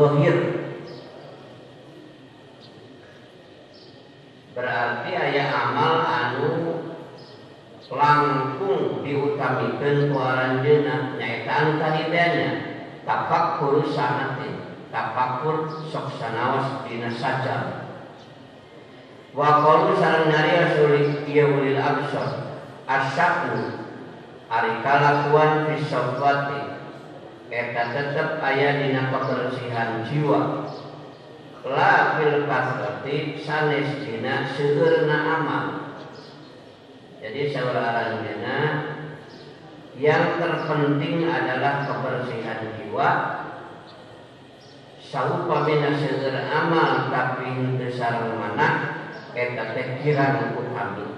zahir. Berarti aya amal anu langkung diutamikeun ku aranjeunna nyaeta anu tadidanya tafakkur sa'atin, tafakkur sok sanaos dina saja. Wa qalu sareng nyarios ieu ulil absar asyaqu ari kalakuan fi syafati eta tetep aya dina kebersihan jiwa la fil kasrati sanes dina seueurna amal. Jadi saudara-saudara, yang terpenting adalah kebersihan jiwa. Saupamina seueur amal tapi henteu sareng manah eta teh kirang utami.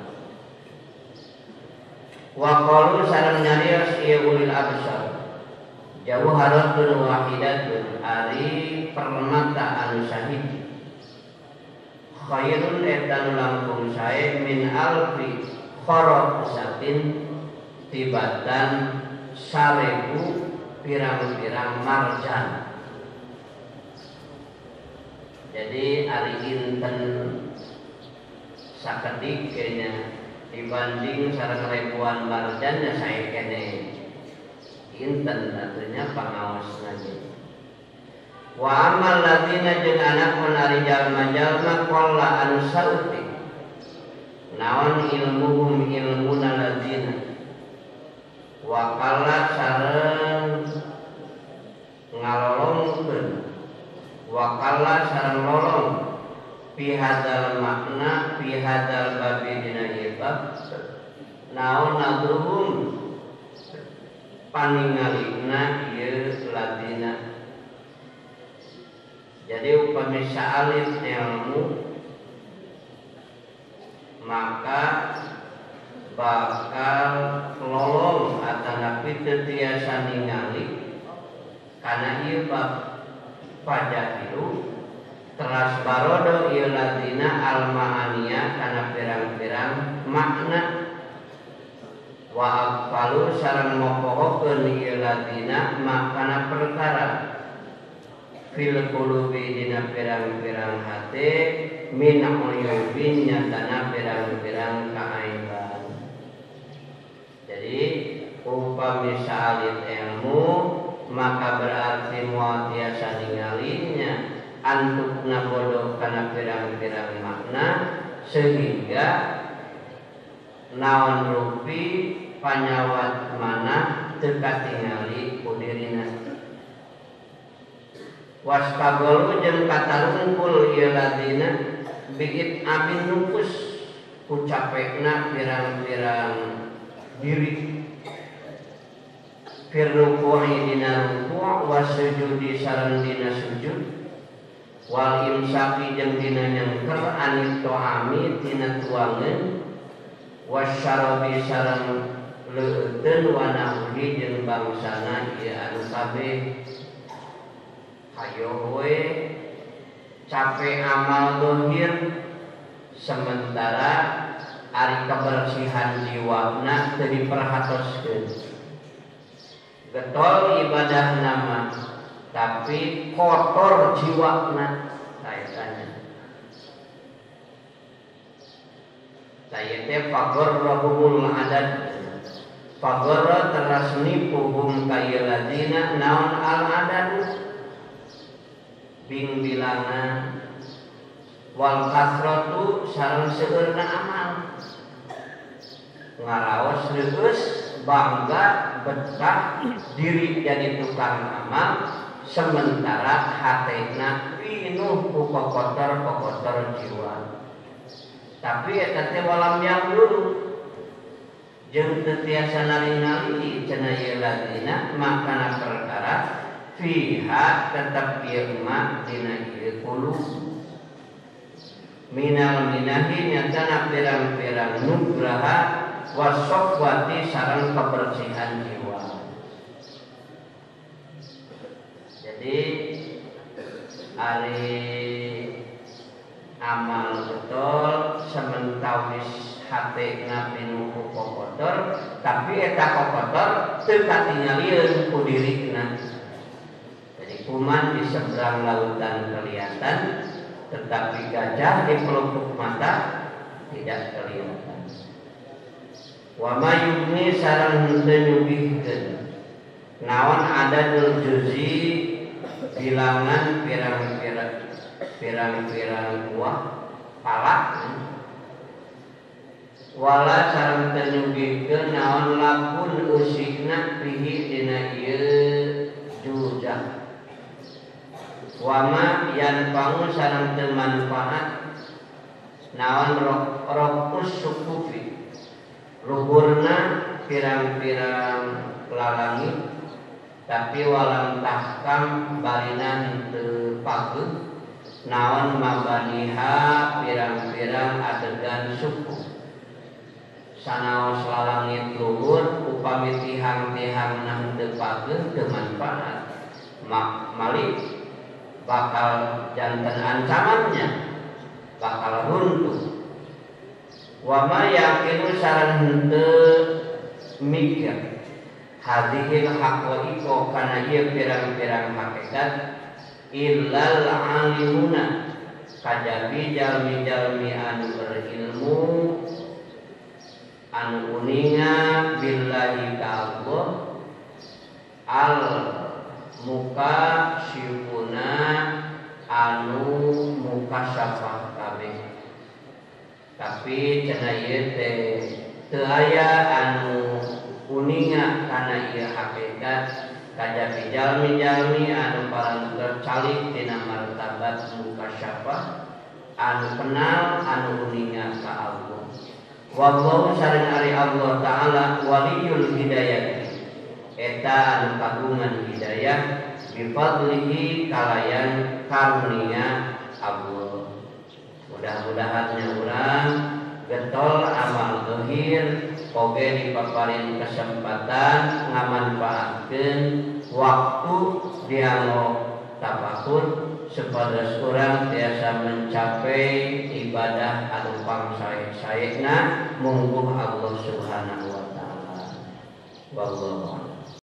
Wa qalu sareng nyarios ieu ulil absar jawharatun wahidatun ari permata anu sahiji khairun eta langkung sae min alfi kharasatin tibatan 1000 pirang-pirang marjan. Jadi ari inten sakedik kayaknya dibanding sareng ribuan marjannya saya kene inten artinya pangaosna gitu. Wa amal ladina jeung anakun ari jalma-jalma qalla anu sauti naon ilmuhum ilmuna ladina wa qalla sareng ngalolongkeun wa qalla sareng lolong fi hadzal makna fi hadzal babi dina ibab naon nadruhum paningalina ieu ladina. Jadi upami sa'alif ilmu maka bakal lolong atanapi teu tiasa ningali kana ieu bab pajahilu teras barodo ieu ladina al-ma'aniya kana pirang-pirang makna wa aqfalu sareng mopohokeun ieu ladina makana perkara fil qulubi dina pirang-pirang hate min uyubin nyatana pirang-pirang kaaiban. Jadi upami sa'alit ilmu maka berarti moal tiasa ningalinya antukna bodoh kana pirang-pirang makna sehingga naon rupi panyawat mana teu katingali ku dirina. Wastagolu jeung katarungkul ieu ladina biit abin nufus ku capekna pirang-pirang diri fir ruku'i dina ruku' wa sujudi sareng dina sujud wal imsaki jeung dina nyengker anit to'ami tina tuangeun wasyarabi sareng leuteun wa nahwi jeung bangsana ieu anu kabeh. Hayo we capek amal dohir sementara ari kebersihan jiwana teu diperhatoskeun. Getol ibadah nama tapi kotor jiwana saetana. Saya teh fagorrahumul adad. Fagorra teras nipuhum kaya ladina naon al adad bing bilana wal kasratu sareng seueurna amal ngaraos leus bangga betah diri jadi tukang amal sementara hatena pinuh ku kokotor jiwa. Tapi eta teh walam yang dulu jeung teu tiasa naring-naring cenah ieu ladina makana perkara fiha tetap irma dina ieu qulub minal minahi nyatana pirang-pirang nugraha wasofwati sareng kebersihan jiwa. Jadi ari amal betul sementawis hatena pinuh ku kokotor tapi eta kokotor teu katingalieun ku dirina. Ku kuman di seberang lautan kelihatan, tetapi gajah di pelupuk mata tidak kelihatan. Wa ma yugni sareng henteu nyugihkeun naon adadul juzi bilangan pirang-pirang buah palak, wala sareng teu nyugihkeun naon lakun usikna fihi dina ieu juzah. Wama yanfa'u sareng teu manfaat naon rokus sukufi luhurna pirang-pirang lalangit, tapi walam tahkam balinan teu pageuh naon mabaniha pirang-pirang adegan suku. Sanaos lalangit luhur upami tihang-tihangna teu pageuh teu manfaat, malik bakal janten ancamannya, bakal runtuh. Wa ma yakinu sareng henteu mikir hadhil haqaiqo kana ieu pirang-pirang hakikat illal alimuna kajabi jalmi-jalmi anu berilmu anu uninga billahi ta'ala al muka syifuna anu muka syafah kabeh. Tapi cenah ieu teh teu aya anu uninga kana ieu hakikat kajabi jalmi-jalmi anu paling tercalik tina martabat muka syafah anu kenal anu uninga ka Allah. Wallahu sareng ari Allah taala waliyul hidayah eta anu kagungan hidayah bifadlihi kalayan karunia Allah. Mudah-mudahan urang getol amal zahir oge dipaparin kesempatan ngamanfaatkeun waktu dialog tafakur supados urang tiasa mencapai ibadah anu pangsae-saena mungguh Allah Subhanahu wa taala. Wallahu